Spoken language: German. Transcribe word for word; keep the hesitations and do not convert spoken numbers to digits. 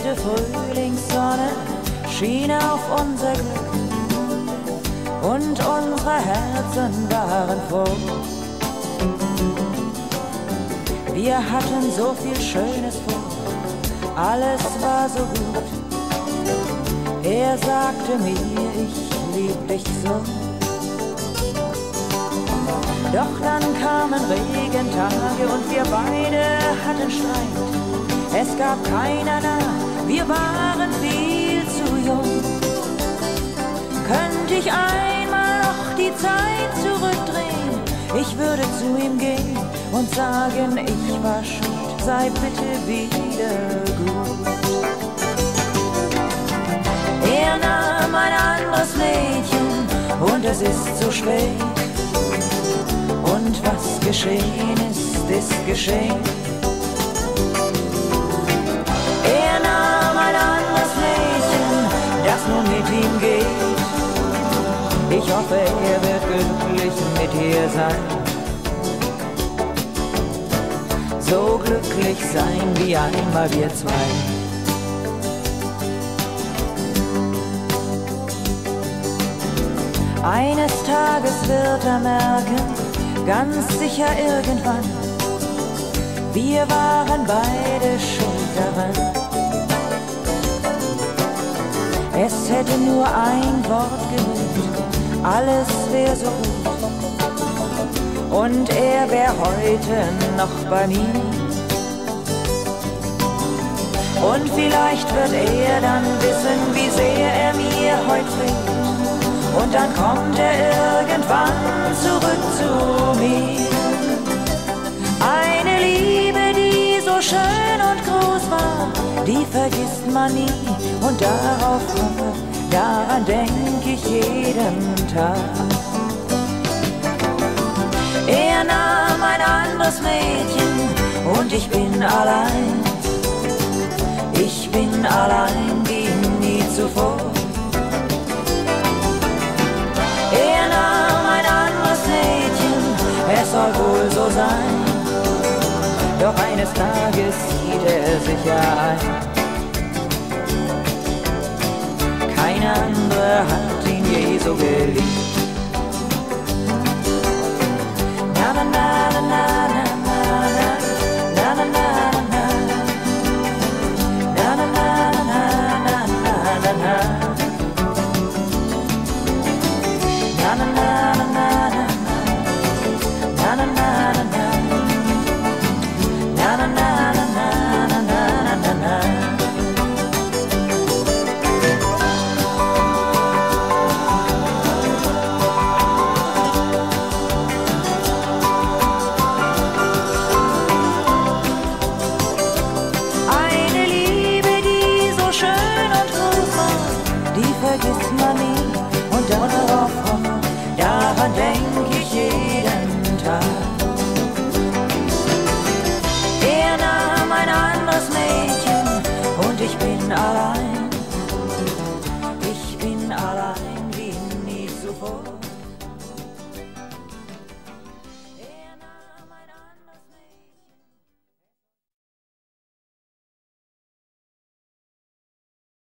erste Frühlingssonne schien auf unser Glück und unsere Herzen waren froh. Wir hatten so viel Schönes vor, alles war so gut. Er sagte mir, ich lieb dich so. Doch dann kamen Regentage und wir beide hatten Streit. Es gab keiner nah, wir waren viel zu jung. Könnte ich einmal noch die Zeit zurückdrehen, ich würde zu ihm gehen und sagen, ich war schuld, sei bitte wieder gut. Er nahm ein anderes Mädchen und es ist zu spät. Und was geschehen ist, ist geschehen. Er nahm ein anderes Mädchen, das nun mit ihm geht. Ich hoffe, er wird glücklich mit ihr sein. So glücklich sein wie einmal wir zwei. Eines Tages wird er merken, ganz sicher irgendwann, wir waren beide schuld daran. Es hätte nur ein Wort genügt, alles wär so gut. Und er wär heute noch bei mir. Und vielleicht wird er dann wissen, wie sehr er mir heute fehlt. Und dann kommt er irgendwann zurück zu mir. Eine Liebe, die so schön und groß war, die vergisst man nie. Und darauf hoffe, daran denk ich jeden Tag. Er nahm ein anderes Mädchen und ich bin allein. Ich bin allein wie nie zuvor. Er nahm ein anderes Mädchen, es soll wohl so sein. Doch eines Tages sieht er sicher ein. Keine andere hat ihn je so geliebt. Na na na na na.